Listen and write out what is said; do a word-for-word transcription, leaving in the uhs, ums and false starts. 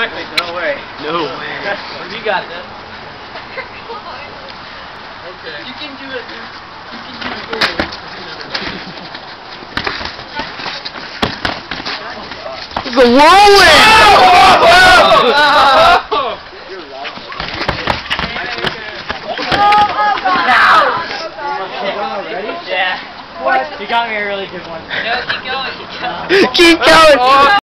quickly, so don't worry. No way. You got this. Okay. You can do it. You can do it. The whirlwind! Yeah. What? You got me a really good one. No, keep going. Keep going. Keep going!